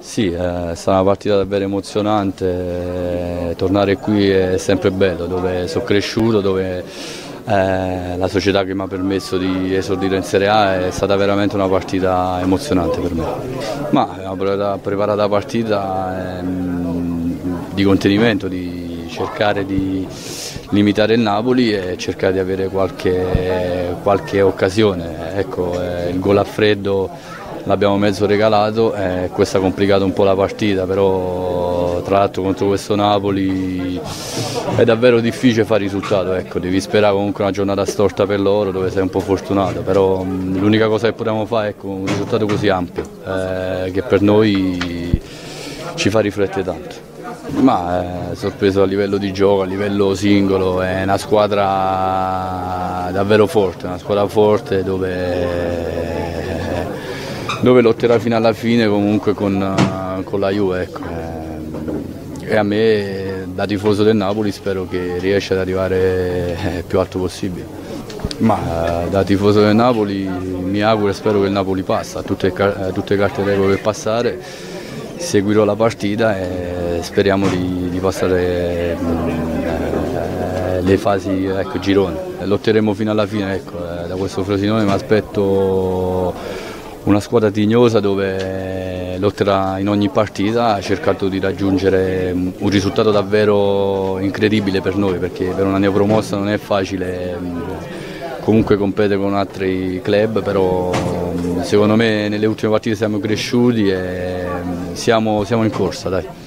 Sì, è stata una partita davvero emozionante, tornare qui è sempre bello, dove sono cresciuto, dove la società che mi ha permesso di esordire in Serie A è stata veramente una partita emozionante per me. Ma abbiamo preparato la partita di contenimento, di cercare di limitare il Napoli e cercare di avere qualche occasione. Ecco, il gol a freddo l'abbiamo mezzo regalato e questo ha complicato un po' la partita, però tra l'altro contro questo Napoli è davvero difficile fare risultato, ecco, devi sperare comunque una giornata storta per loro dove sei un po' fortunato, però l'unica cosa che potevamo fare è ecco, un risultato così ampio che per noi ci fa riflettere tanto. Ma è sorpreso a livello di gioco, a livello singolo, è una squadra davvero forte, una squadra forte dove lotterà fino alla fine comunque con la Juve. Ecco. E a me, da tifoso del Napoli, spero che riesca ad arrivare più alto possibile. Ma da tifoso del Napoli mi auguro e spero che il Napoli passi, ha tutte le carte regola per passare, seguirò la partita e speriamo di passare le fasi ecco, gironi. Lotteremo fino alla fine, ecco, da questo Frosinone mi aspetto una squadra tignosa dove lotterà in ogni partita, ha cercato di raggiungere un risultato davvero incredibile per noi, perché per una neopromossa non è facile comunque competere con altri club, però secondo me nelle ultime partite siamo cresciuti e siamo in corsa, dai.